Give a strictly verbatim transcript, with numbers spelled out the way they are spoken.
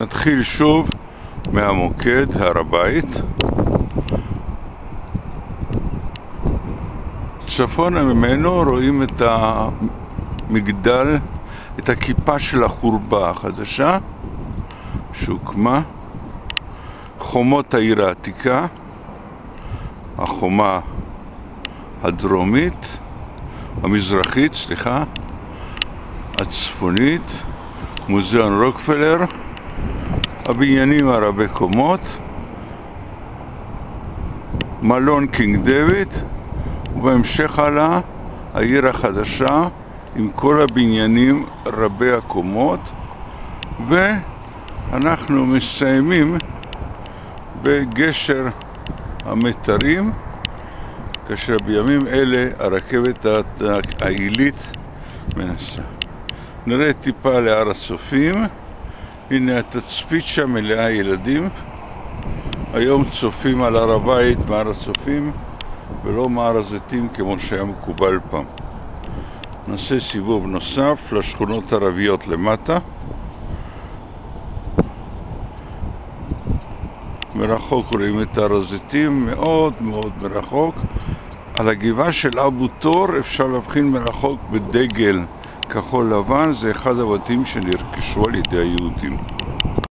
נתחיל שוב מהמוקד, הר הבית. צפונה ממנו רואים את המגדל, את הכיפה של החורבה החדשה שהוקמה, חומות העיר העתיקה, החומה הדרומית, המזרחית, סליחה, הצפונית, מוזיאון רוקפלר, הבניינים הרבי קומות, מלון קינג דיוויד, ובהמשך הלאה העיר החדשה עם כל הבניינים רבי הקומות, ואנחנו מסיימים בגשר המתרים, כאשר בימים אלה הרכבת העילית מנסה. נראה טיפה להר הצופים. הנה התצפית שם מלאה ילדים. היום צופים על הר הבית מהר הצופים ולא מהר הזיתים כמו שהיה מקובל פעם. נעשה סיבוב נוסף לשכונות ערביות למטה. מרחוק רואים את הר הזיתים, מאוד מאוד מרחוק. על הגבעה של אבו תור אפשר להבחין מרחוק בדגל כחול לבן, זה אחד הבתים שנרכשו על ידי היהודים.